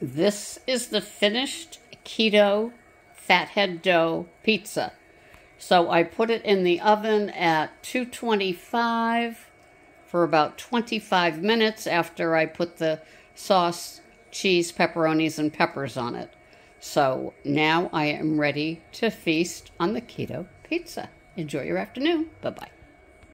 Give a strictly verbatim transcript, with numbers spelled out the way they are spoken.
This is the finished keto fathead dough pizza. So I put it in the oven at two twenty-five for about twenty-five minutes after I put the sauce, cheese, pepperonis, and peppers on it. So now I am ready to feast on the keto pizza. Enjoy your afternoon. Bye-bye.